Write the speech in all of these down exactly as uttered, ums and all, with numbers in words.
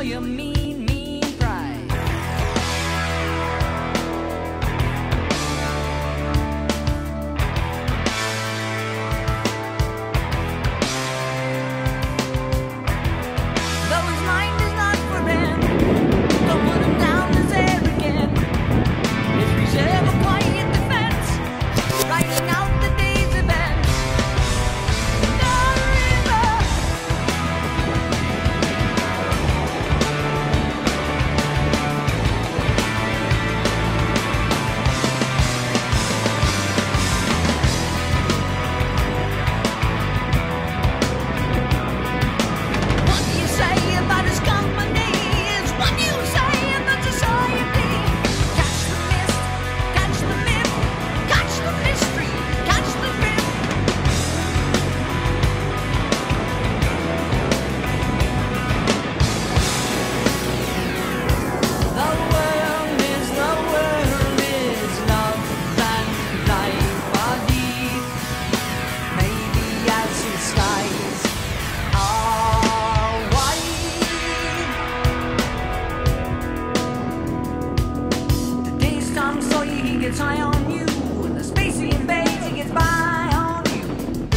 your mean, mean pride. Though his mind is not for him, don't put him down as arrogant. His reserve a quiet defense, writing out the day's events. The river. What do you say about his company is what you say about society. Catch the mist, catch the myth, catch the mystery, catch the riff. The world is, the world is love and life are deep. Maybe as his skies are wide. The days Tom Sawyer, he gets high on you, and the space he invades, he gets by on you.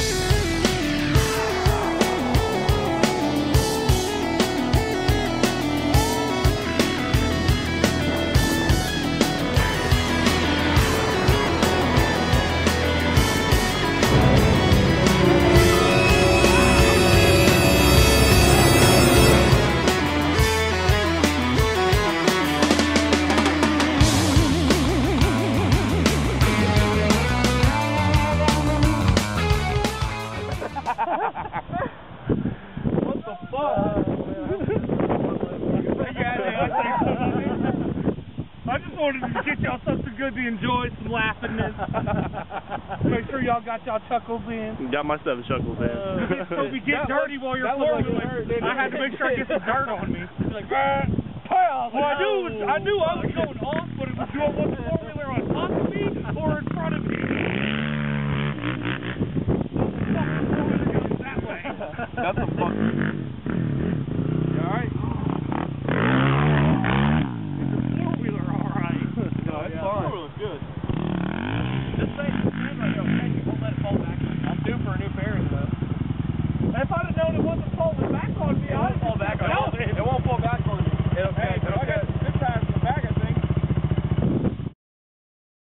What the fuck? I just wanted to get y'all something good to enjoy, some laughingness. Make sure y'all got y'all chuckles in. Got myself chuckles in. Uh, so we get That dirty looked- while you're that looked flirting. like it hurt, didn't I it? had to make sure I get some dirt on me. Like, ah, pow! Well, I knew, it was, I knew I was going off, but it was doing what the